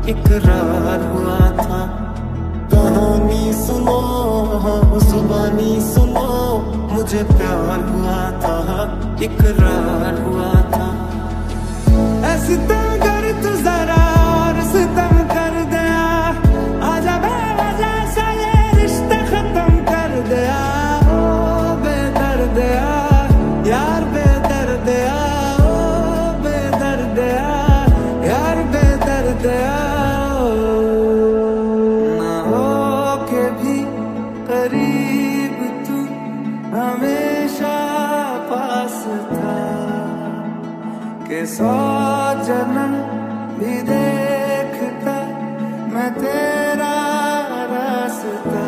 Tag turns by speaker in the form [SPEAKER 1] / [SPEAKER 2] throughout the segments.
[SPEAKER 1] इकरार हुआ था। कहानी सुनो, जुबानी सुनो, मुझे प्यार हुआ था, इकरार हुआ था। ऐसी कर तू जरा और सितम कर दिया, आजा बेवजह सा ये रिश्ते खत्म कर दिया। ओ बेदर्दिया यार बेदर्दिया, ओ बेदर्दिया यार बेदर्दिया। ना हो के भी करीब तू हमेशा पास था, के 100 जन्म भी देखता मैं तेरा रास्ता।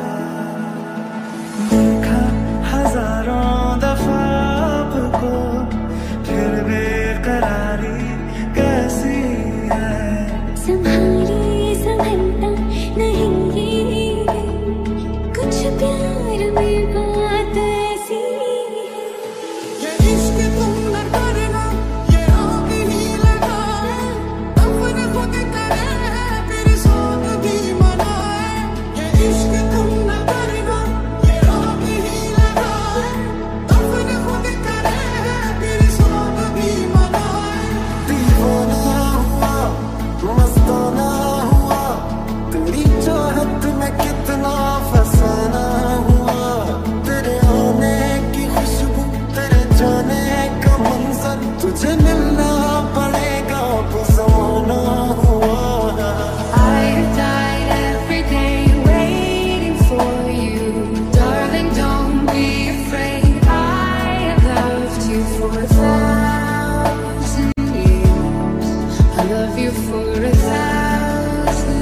[SPEAKER 1] देखा हजारों दफा आपको, फिर बेकरारी कैसी है।
[SPEAKER 2] संभाली संभलता नहीं है, कुछ प्यार में बात ऐसी है।
[SPEAKER 1] ये इश्क तुम न करना, ये आग ही लगाए, अपने खुद करे फिर सोच भी मनाए। ये इश्क तुम न करना, ये आग ही लगाए, अपने खुद करे फिर सोच भी मनाए। दीवाना हुआ मस्ताना हुआ, तेरी चाहत में कितना फसाना हुआ। तेरे आने की खुशबू, तेरे जाने का मंजर, तुझे मिलना पड़ेगा वो ज़माना हुआ।
[SPEAKER 2] I've died every day waiting for you, darling. Don't be afraid. I have loved you for 1,000 years. I love you for 1,000.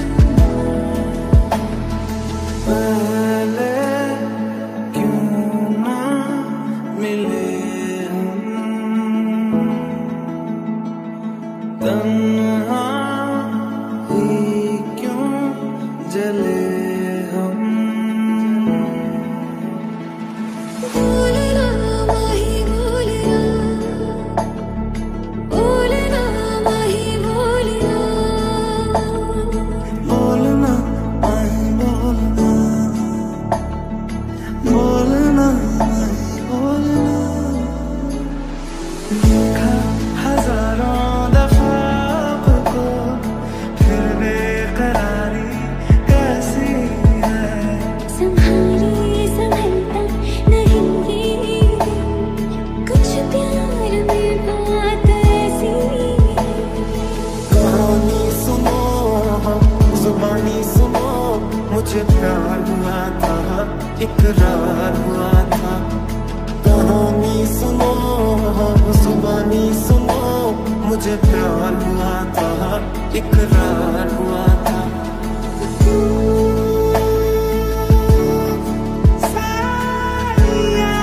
[SPEAKER 1] पहले क्यों ना मिले हम, तन्हा ही क्यों जले हम।
[SPEAKER 2] बोलना माही बोलना, बोलना माही बोलना,
[SPEAKER 1] बोलना नहीं बोलना, बोलना नहीं बोलना। देखा हजारों दफा आपको, फिर बेकरारी कैसी है।
[SPEAKER 2] संभाली संभलता नहीं है, कुछ प्यार में बात ऐसी है।
[SPEAKER 1] कहानी सुनो, जुबानी सुनो, मुझे प्यार हुआ था, इकरार हुआ था। कहानी सुनो, जुबानी सुनो, मुझे प्यार हुआ था, इकरार हुआ था। साया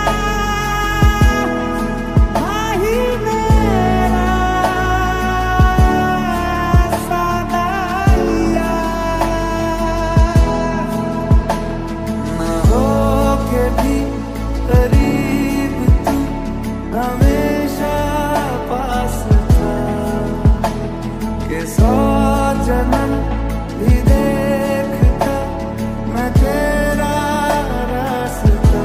[SPEAKER 1] भाई मेरा सादाइया, ना हो के भी करीब तू हमेशा पास था, के 100 जन्म भी देखता मैं तेरा रास्ता।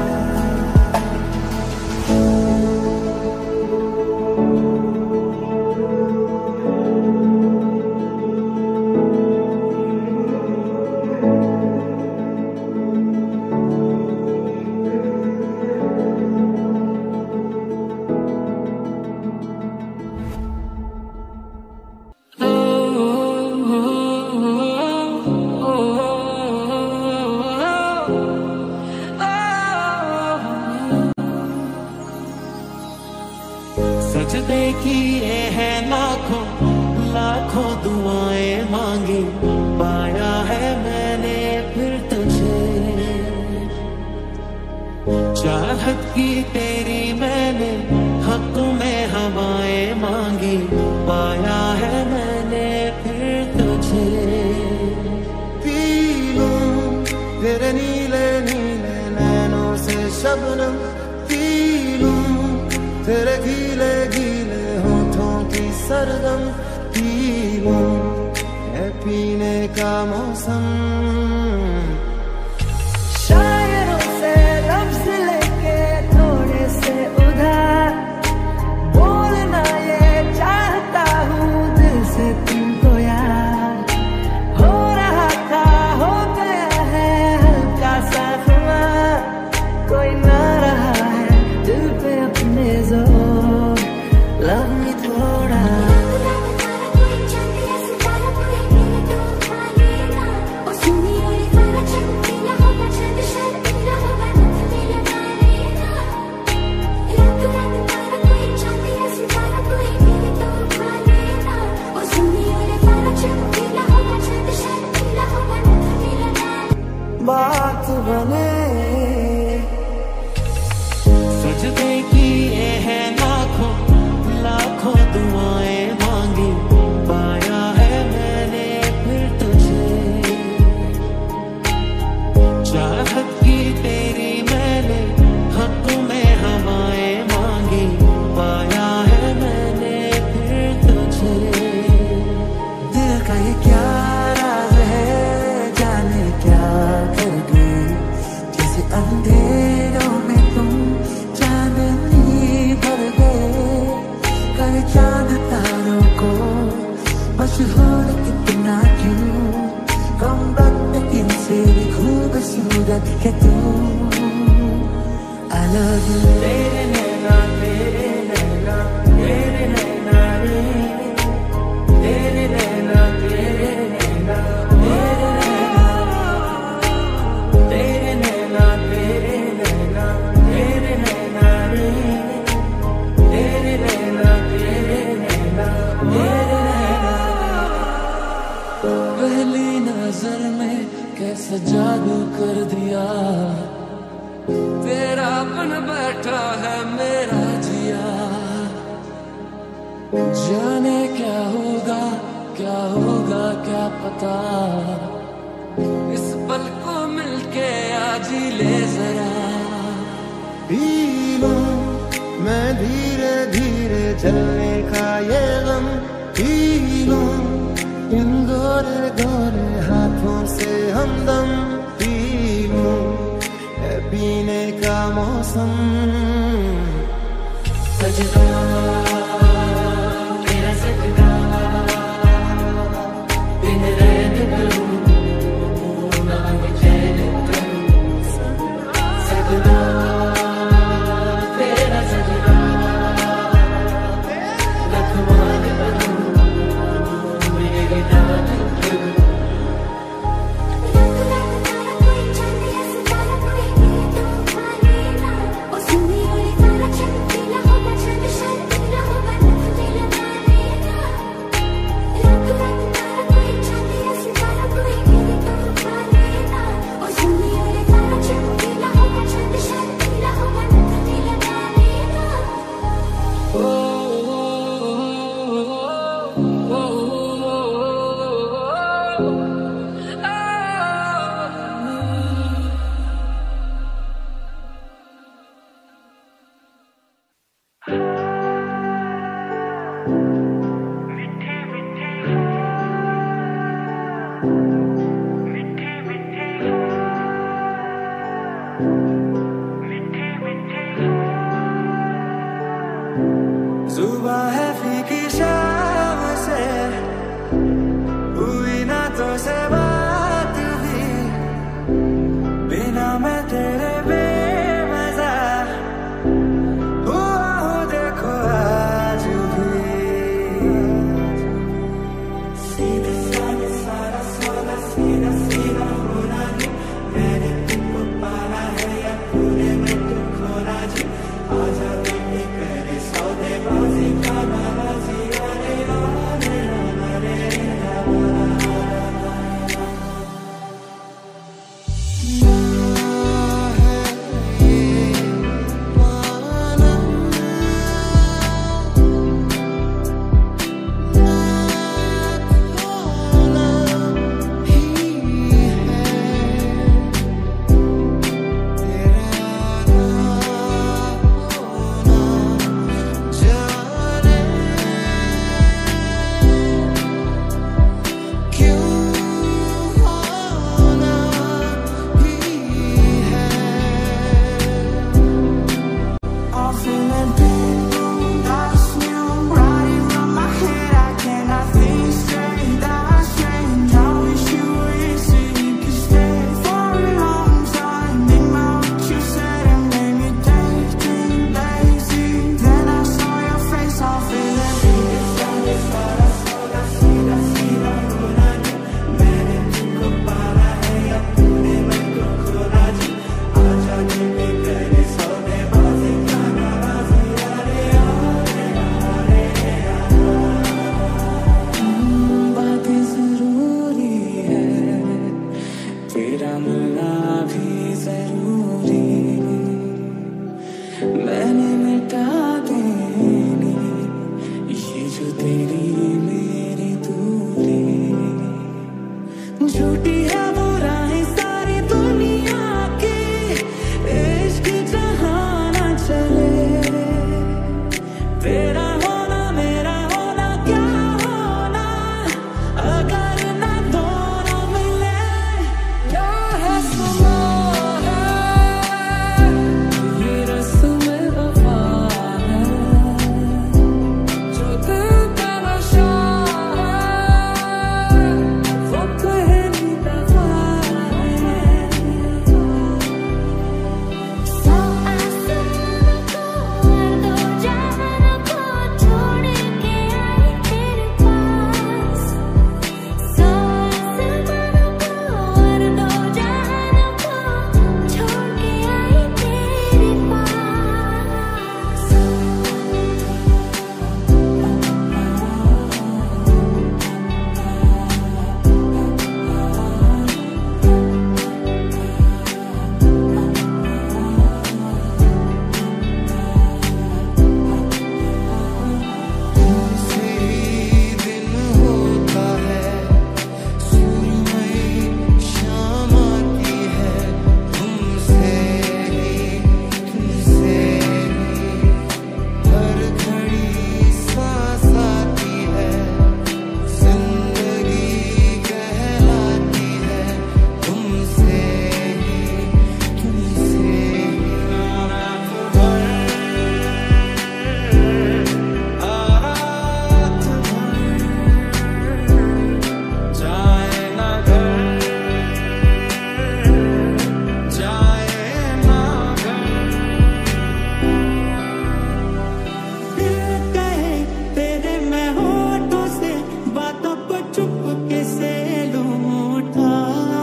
[SPEAKER 1] सजदे किए हैं लाखों लाखों दुआएं मांगी, पाया है मैंने फिर तुझे। चाहत की तेरी मैंने हक में हवाएं मांगी, पाया है मैंने फिर तुझे। पी लूं तेरे नीले नीले नैनों से शबनम, पी लूं तेरे गीले गीले होठों की सरगम, पी लूं पीने का मौसम।
[SPEAKER 3] शायरों से लफ्ज लेके थोड़े से उधार बोलना ये चाहता हूँ दिल से तुमको यार। हो रहा था हो गया है हल्का सा खुमार, कोई ना रहा है दिल पे अपने जोर। लव मी थोड़ा बात बने।
[SPEAKER 1] सजदे किए हैं लाखों लाखों दुआएं मांगी, पाया है मैंने फिर तुझे। चाहत की तेरी मैंने हक में हवाएं मांगी, पाया है मैंने फिर तुझे।
[SPEAKER 3] दिल का ये क्या राज है जाने क्या कर गई, जैसे अंधेरों में तुम चांदनी भर गए। कर चांद तारों को मशहूर इतना क्यों, कम वक्त इनसे भी खूबसूरत है तू। I love you। तेरे नैना तेरे नैना तेरे नैना रे, तेरे नैना तेरे नैना तेरे नैना, तेरे नैना तेरे नैना रे, तेरे नैना तेरे नैना तेरे नैना। पहली नजर में कैसा जादू कर दिया, तेरा बन बैठा है मेरा जिया। जाने क्या होगा क्या पता, इस पल को मिलके आज ही ले जरा।
[SPEAKER 1] पी लूं मैं धीरे धीरे चलने का ये गम, पी लूं इन गोरे गोरे हाथों से हमदम। पी लूं है पीने का मौसम।
[SPEAKER 3] सजना तेरा सजना बिन रैन करूं ना चैन करूं। सजना तेरा सजना लखवान बनूं मेरे नाम क्यों।
[SPEAKER 1] सुबह है फीकी शाम से हुई ना तो से
[SPEAKER 3] झूठी है वो राहें सारी दुनिया की, इश्क जहां ना चले। तेरा होना मेरा होना क्या होना, अगर ना दोनों मिले। क्या है सुना है ये रस्म वफा है, जो दिल का नशा है वो पहली दफा है।
[SPEAKER 2] सो आसमां को और दो जहां को छोड़ के आई तेरे पास। सो आसमां को और दो जहां को छोड़ के आई तेरे पास।
[SPEAKER 1] तुमसे ही दिन होता है, सुरमई शाम आती है। तुमसे ही हर घड़ी सांस आती है, जिंदगी कहलाती है। तुमसे ही रात भर रात भर जाए ना घर, जाए ना घर।
[SPEAKER 3] दिल कहे तेरे मैं होठों से बातों को चुपके से लूं उठा,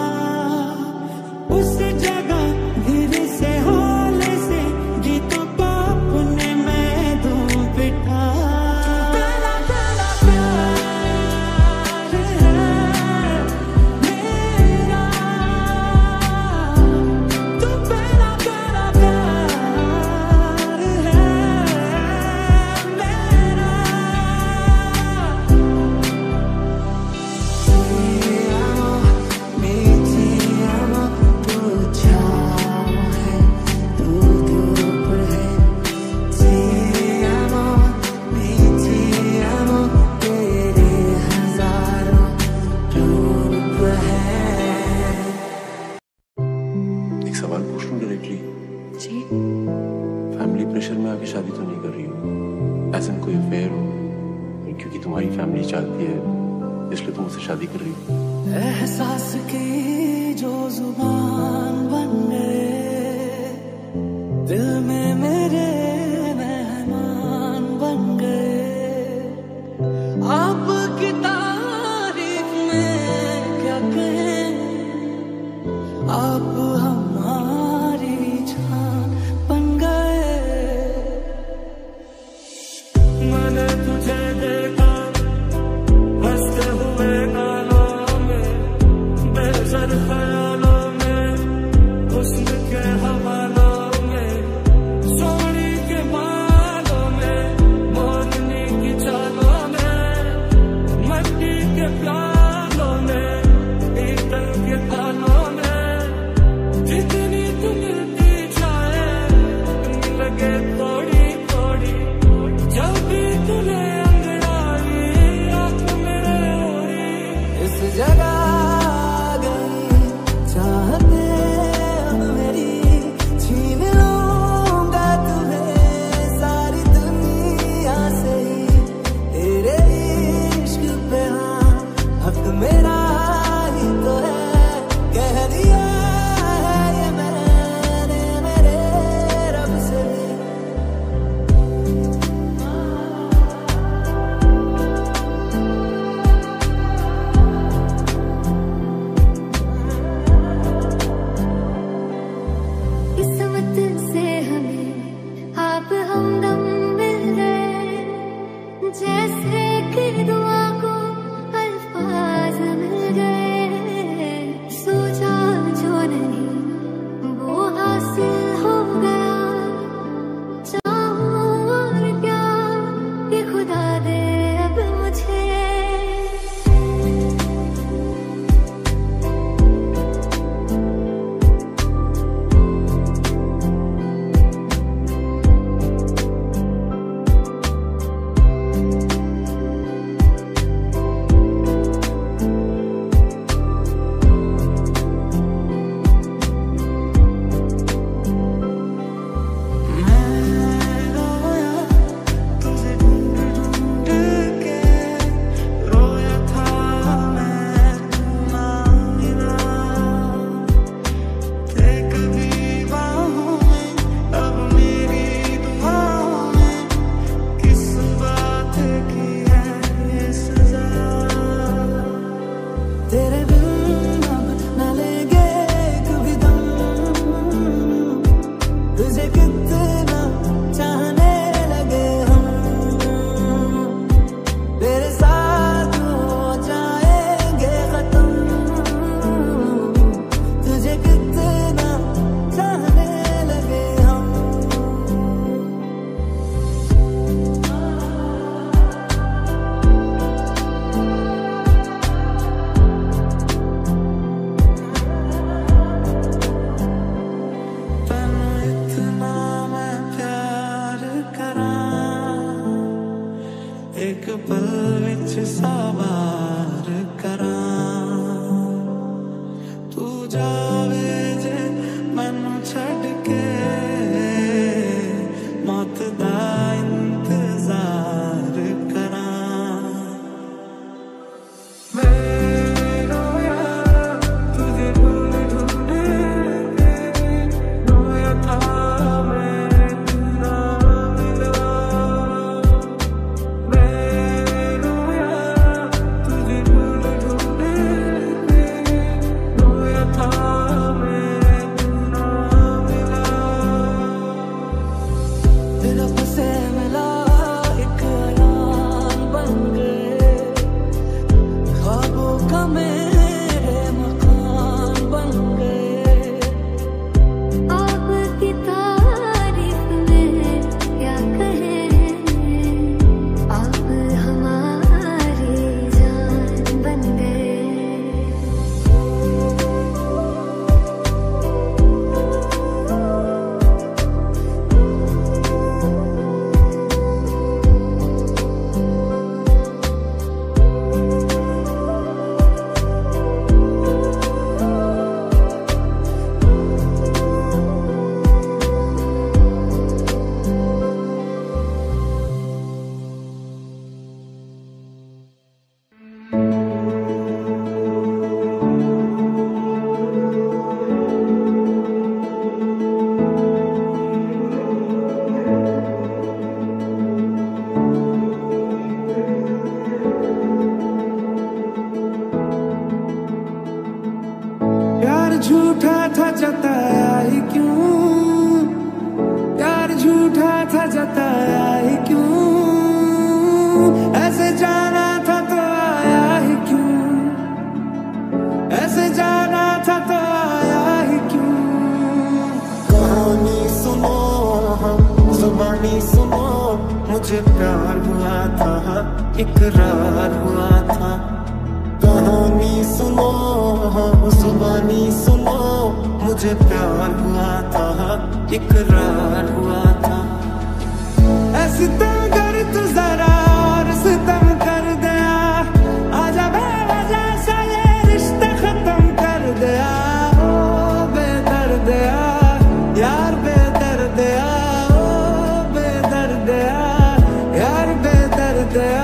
[SPEAKER 3] उस जगह धीरे से हौले से गीतों को अपने मैं दूं बिठा। तेरा तेरा प्यार है मेरा, तू मेरा तेरा प्यार है मेरा।
[SPEAKER 1] मीठी आमा तू छाँव है, तू धूप है। आमा मीठी आमा तेरे हजारों रूप है।
[SPEAKER 4] एक सवाल पूछ लूं डायरेक्टली?
[SPEAKER 2] जी
[SPEAKER 4] फैमिली प्रेशर में आके शादी तो नहीं कर रही हो? ऐसा कोई अफेयर हो? क्योंकि तुम्हारी फैमिली चाहती है इसलिए तुम मुझसे शादी कर रही हो?
[SPEAKER 3] एहसास की जो जुबान बन गए, दिल में मेरे मेहमान बन गए। आपकी तारीफ में क्या कहें, आप हमारी जान बन गए। मैंने तुझे देखा हंसते हुए गालों में, बेसर ख्यालों में, हुस्न के हवालों में, सोनी के बालों में, मोरनी की चालों में, मट्टी के प्यालों में, पीतल के थालों में। जितनी तू मिलती जाए लगे थोड़ी थोड़ी, जब भी तुझे अंगड़ाई आँख मेरे ओरी। इस जगह आ गई झूठा था जताया ही क्यों, प्यार झूठा था जताया ही क्यों, ऐसे जाना था तो आया ही क्यों, ऐसे जाना था तो आया ही क्यों।
[SPEAKER 1] कहानी सुनो हम जुबानी सुनो, मुझे प्यार हुआ था इकरार हुआ था। कहानी सुनो हम जुबानी सुनो, मुझे प्यार हुआ था इकरार हुआ था।
[SPEAKER 3] ऐसी कर तू जरा और सितम कर दिया, आजा बेवजह सा ये रिश्ता खत्म कर दिया। ओ बेदर्दिया यार बेदर्दिया, ओ बेदर्दिया यार बेदर्दिया।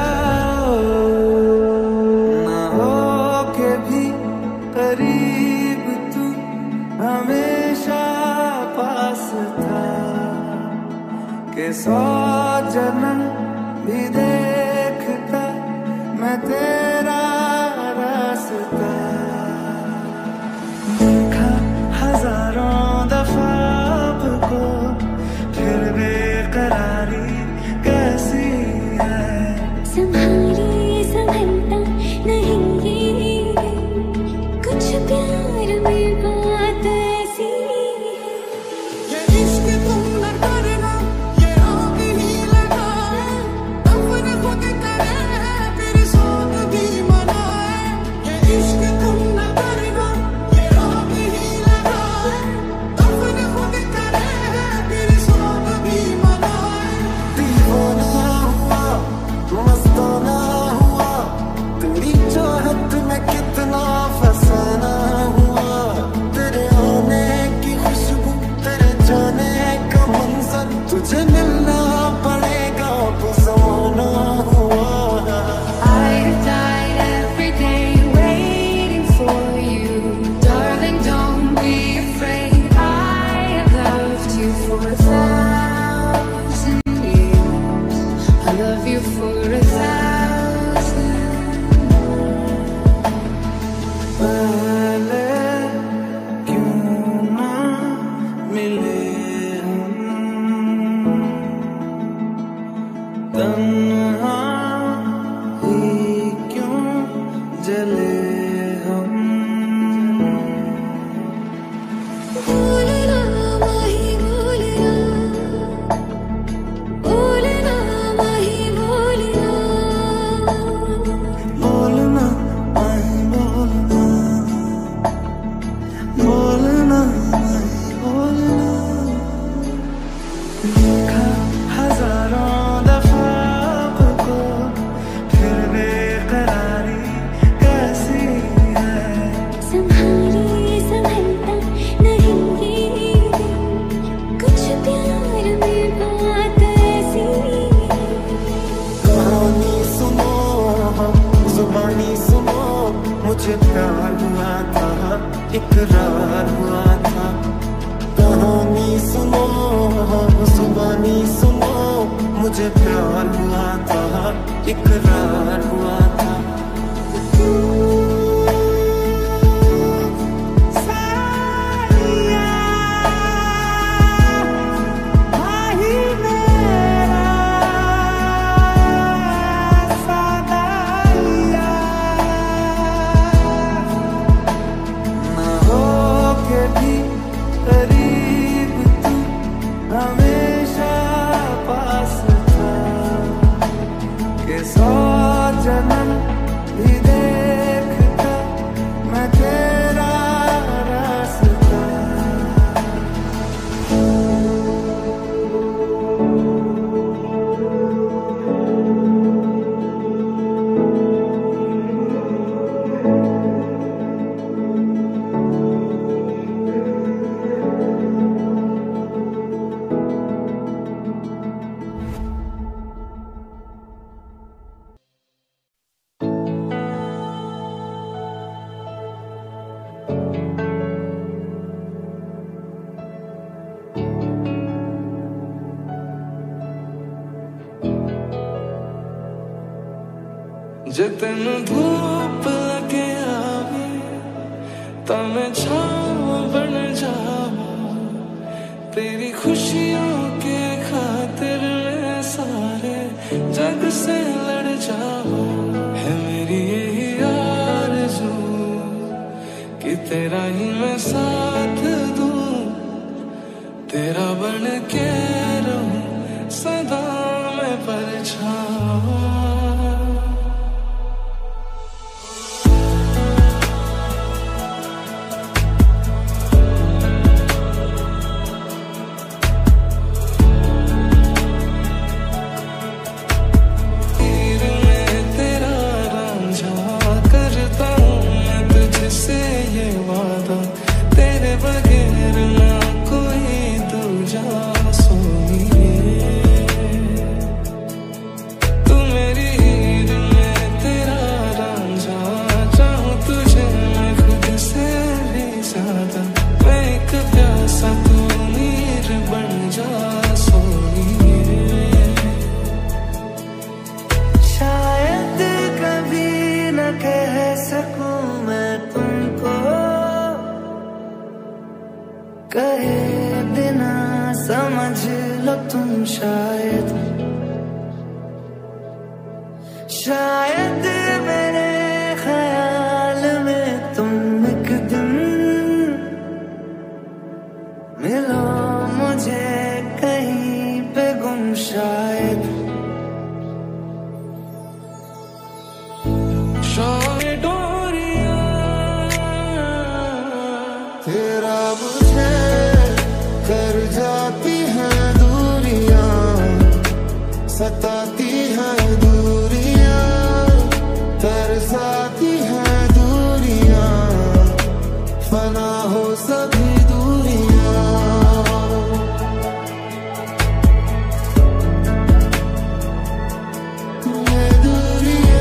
[SPEAKER 3] ना हो के भी करीब तू हमेशा पास था, के 100 जन्म भी देखता मैं तेरा रास्ता। देखा हजारों दफा आपको, फिर बेकरारी कैसी है।
[SPEAKER 2] संभाली संभलता नहीं ये, कुछ प्यार में बात ऐसी है।
[SPEAKER 1] ये इश्क तुम न करना, ये आग ही लगाए, अपने खुद करे फिर सोच भी मनाए। ये इश्क तुम न करना, ये आग ही लगाए, अपने खुद करे फिर सोच भी मनाए। दीवाना हुआ मस्ताना हुआ, तेरी चाहत में कितना फसाना हुआ। तेरे आने की खुशबू, तेरे जाने का मंजर, तुझे मिलना पड़ेगा वो ज़माना हुआ।
[SPEAKER 2] I died every day waiting for you, darling. Don't be afraid. I have loved you for 1,000 years. I love you for 1,000.
[SPEAKER 3] पहले क्यों ना मिले हम, तन्हा ही क्यों जले हम।
[SPEAKER 2] बोलना माही बोलना, बोलना माही बोलना,
[SPEAKER 3] बोलना नहीं बोलना, बोलना नहीं बोलना। देखा हजारों दफा आपको, फिर बेकरारी कैसी है।
[SPEAKER 2] संभाली संभलता नहीं ये, कुछ प्यार में बात ऐसी है।
[SPEAKER 1] कहानी सुनो हम जुबानी सुनो, मुझे प्यार हुआ था इकरार हुआ था। कहानी सुनो हम जुबानी सुनो, मुझे प्यार हुआ था इकरार हुआ था।
[SPEAKER 3] सारिया भाई मेरा सादाइया, ना हो के भी करीब तू हमेशा पास था, के 100 जन्म भी देखता मैं तेरा रास्ता। जितन धूप लगे आवे तमें छाव
[SPEAKER 1] बन जाऊं, तेरी खुशियों के खातिर मैं सारे जग से लड़ जाऊं। है मेरी यही आरज़ू कि तेरा ही मैं साथ दूं, तेरा बन के रहूं सदा मैं परछावां।
[SPEAKER 3] कहे बिना समझ लो तुम शायद, शायद मेरे ख्याल में तुम एक दिन मिलो मुझे कहीं पे गुम शायद।
[SPEAKER 1] तेरा मुझे कर जाती हैं दूरियां, सताती हैं दूरियां, तरसाती हैं दूरियां, फना हो सभी दूरियां। ये दूरियां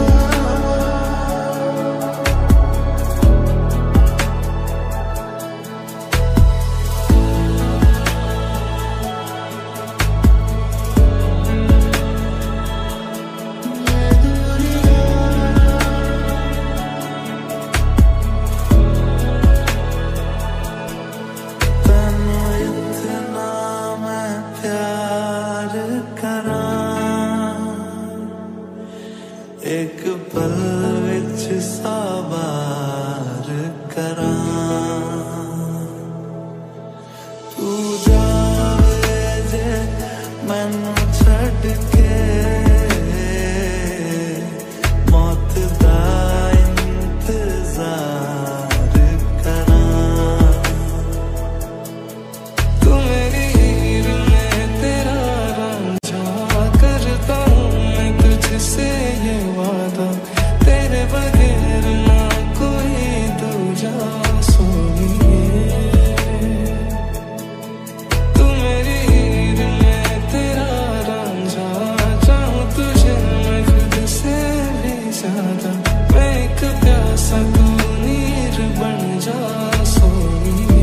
[SPEAKER 1] एक पल विच साबार करां, तू जावे जे मैनू छड़ के मौत दा इंतजार करां। तू मेरी हीर में तेरा रांझा, करता हूँ मैं तुझसे ये वादा, तेरे बगैर ना कोई दूजा सोनिए। तू मेरी हीर में तेरा रांझा, चाहूं तुझे मैं खुद से भी ज्यादा, मैं एक प्यासा तू नीर बन जा सोनिए।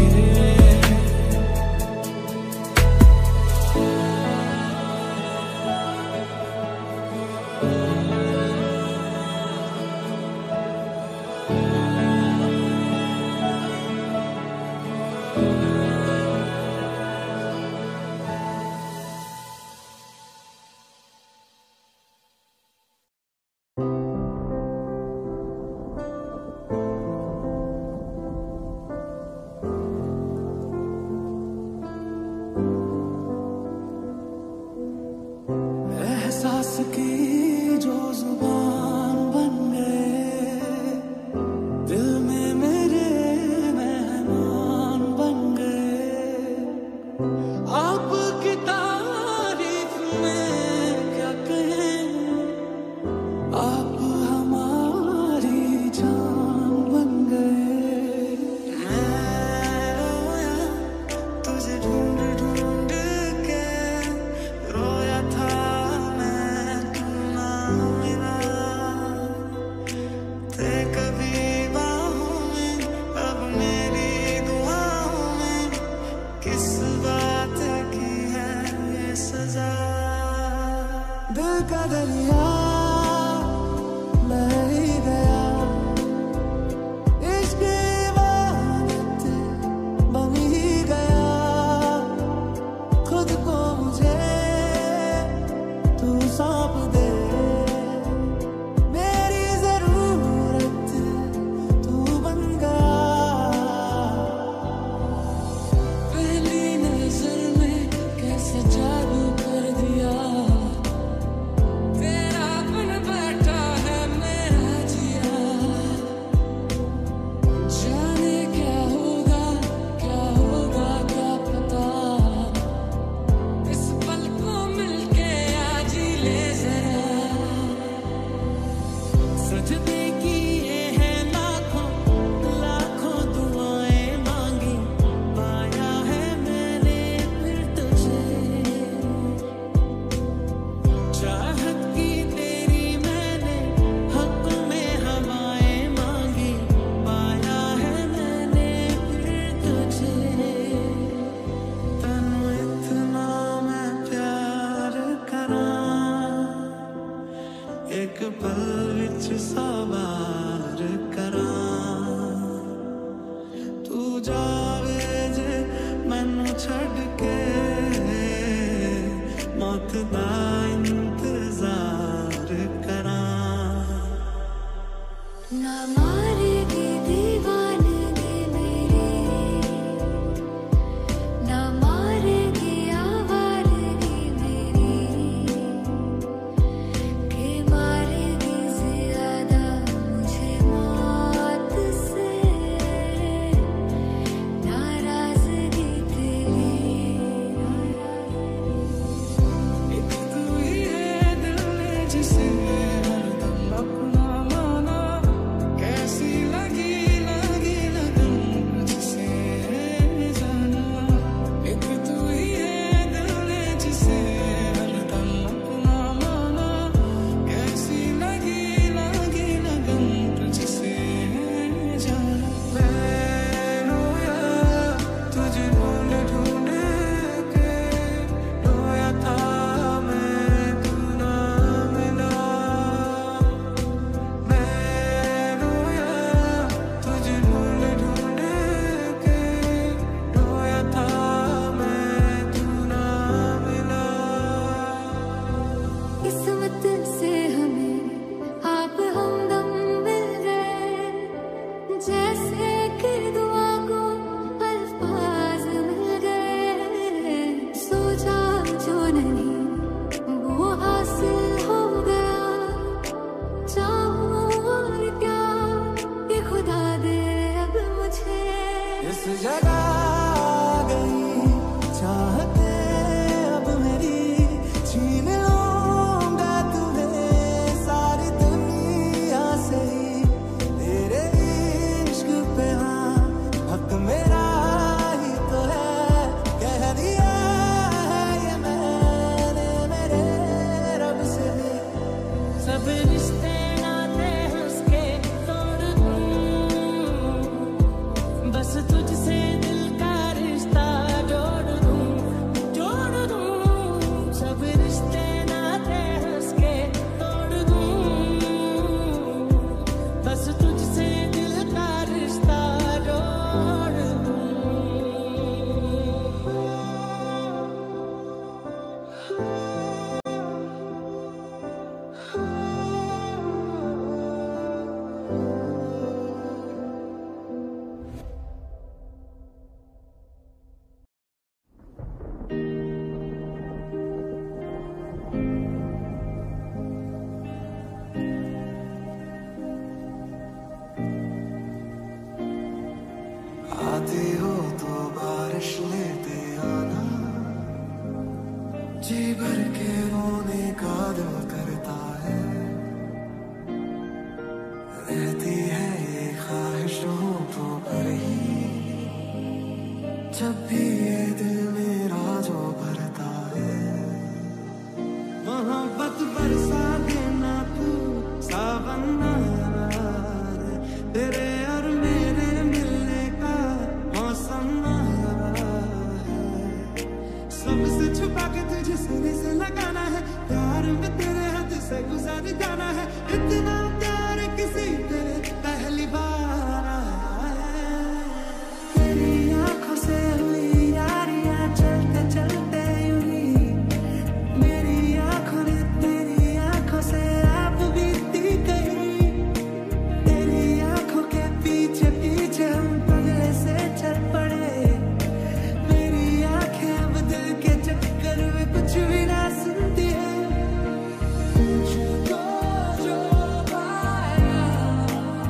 [SPEAKER 3] जगह आ गई चाहते अब मेरी छीन लूंगा तुम्हें सारी दुनिया से ही तेरे इश्क पे हाँ हक मेरा ही तो है कह दिया है ये मैंने मेरे रब से भी सब रिश्ते नाते हंस के तोड़ दूं बस तुझसे दिल का रिश्ता जोड़ दूं सब रिश्ते नाते हंस के तोड़ दूं बस तुझसे दिल का रिश्ता जोड़ दूं आती हो तो बारिश लेते आना जी भर के रोने का दिल करता है रहती है ये ख्वाहिश होठों पर ही जब भी ये दिल मेरा जो भरता है मोहब्बत बरसा देना तू सावन तेरे और मेरे मिलने का मौसम आया है सबसे छुपा के तुझे सीने से लगाना है प्यार में तेरे हाथ से गुजार जाना है इतना प्यार किसी तेरे पहली बार आया है तेरी आंखों से हुई यारियां चलते चलते यूं ही मेरी आंखों ने तेरी आंखों से आप बीती गई तेरी आंखों के पीछे पीछे हम पगले से चल पड़े मेरी आंखें अब दिल के चक्कर में कुछ भी ना सुनती है मुझको जो पाया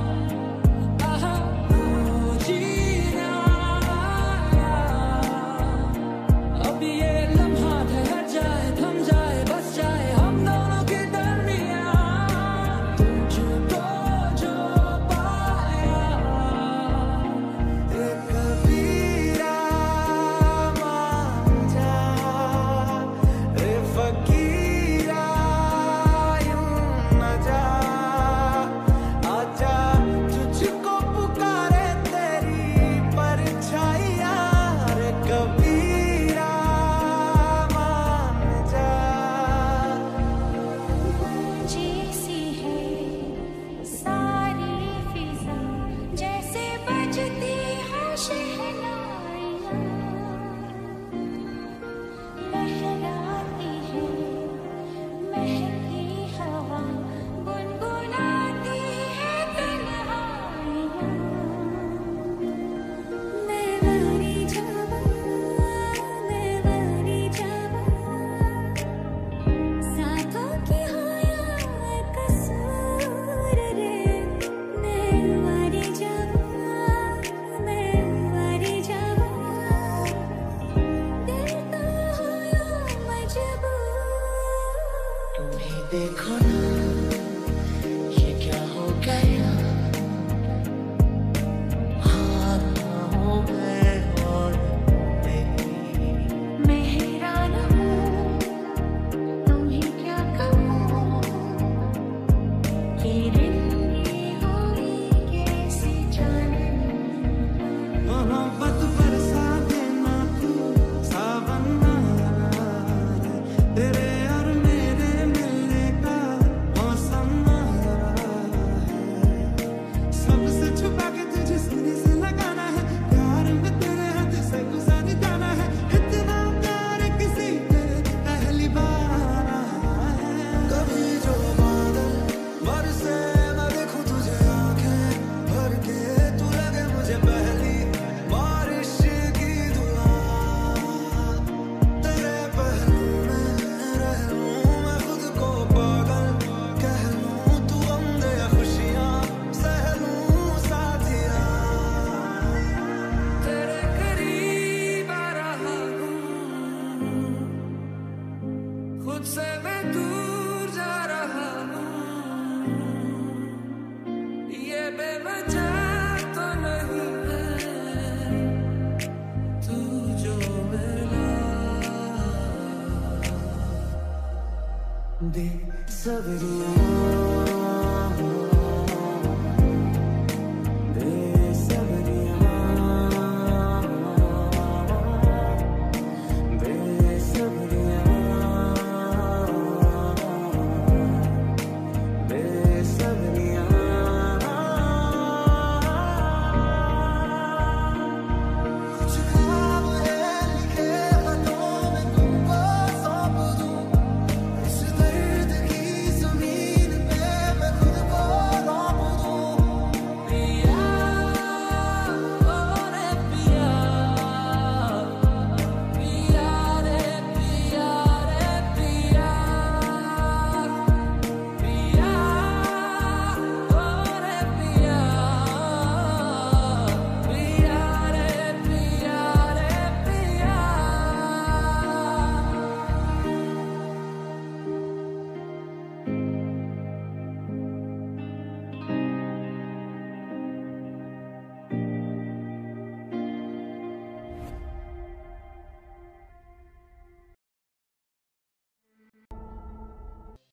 [SPEAKER 3] सवरिया